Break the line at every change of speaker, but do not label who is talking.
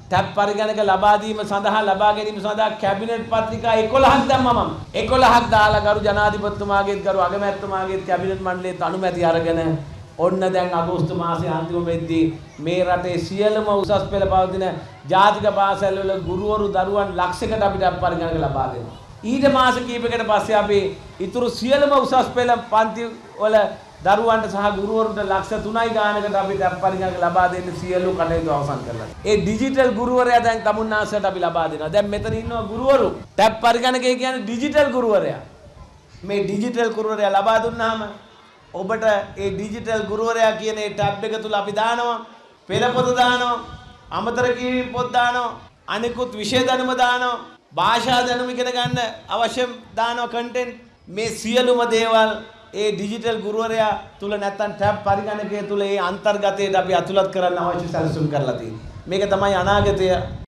Tab පරිගණක ලබා දීම සඳහා ලබා ගැනීම සඳහා කැබිනට් පත්‍රිකා 11ක් දැම්මා මම. 11ක් දාලා ගරු ජනාධිපතිතුමාගේත් ගරු අගමැතිතුමාගේත් කැබිනට් මණ්ඩලයේත් අනුමැතිය අරගෙන ඔන්න දැන් අගෝස්තු මාසයේ අන්තිම වෙද්දී මේ රටේ සියලුම උසස් පෙළ පවතින ජාතික පාසල් වල ගුරුවරු දරුවන් ලක්ෂයකට අපිට පරිගණක ලබා දෙනවා. ඊට මාස කිහිපයකට පස්සේ අපි ඊතුරු සියලුම උසස් පෙළ පන්ති වල දරුවන්ට සහ ගුරුවරුන්ට ලක්ෂ 3යි ගානකට අපි පරිගණක ලබා දෙන්න සියලු කටයුතු අවසන් කරලා. ඒ ඩිජිටල් ගුරුවරයා දැන් තමුන්නාසයට අපි ලබා දෙනවා. දැන් මෙතන ඉන්නවා ගුරුවරු. ටැබ් පරිගණකය කියන්නේ ඩිජිටල් ගුරුවරයා. මේ ඩිජිටල් ගුරුවරයා ලබා දුන්නාම ඔබට ඒ ඩිජිටල් ගුරුවරයා කියන ඒ ටැබ් එක තුල අපි දානවා පෙළ පොත දානවා අමතර කියවීම් පොත් දානවා අනිකුත් විෂය දැනුම දානවා භාෂා දැනුම ඉගෙන ගන්න අවශ්‍ය දානවා කන්ටෙන්ට් මේ සියලුම දේවල් ඒ ඩිජිටල් ගුරුවරයා තුල නැත්තම් ටැබ් පරිගණකය තුල ඒ අන්තර්ගතයට අපි අතුලත් කරන්න අවශ්‍ය සැලසුම් කරලා තියෙනවා මේක තමයි අනාගතය